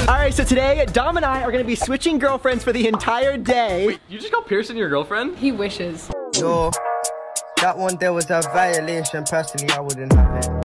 All right, so today, Dom and I are gonna be switching girlfriends for the entire day. Wait, you just called Pierson your girlfriend? He wishes. Yo, that one there was a violation. Personally, I wouldn't have it.